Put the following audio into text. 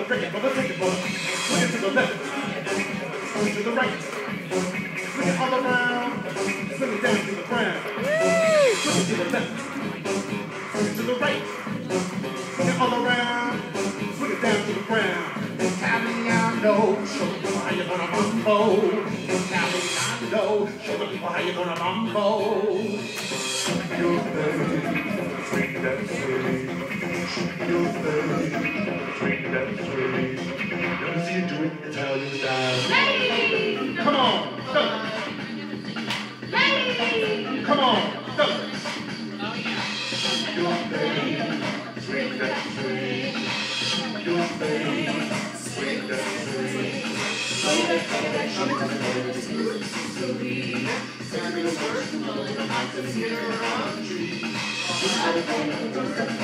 break it for the second bar. Swing it to the left, swing to the right. Swing it all around, swing it down to the ground. Swing it to the left, swing it to the right. Swing it all around, swing it down to the ground. Italiano, show the people how you're gonna mambo. Italiano, show the people how you're gonna mambo. Your thing, swing that swing. Your thing, swing that swing. Let me see you do it Italian style. Ladies! Come on, fellas. Ladies! Come on, fellas. Oh yeah. Your thing, swing that swing. Your thing, swing that swing. Show that thing, show that thing. Fabulous work, the mountains here on trees.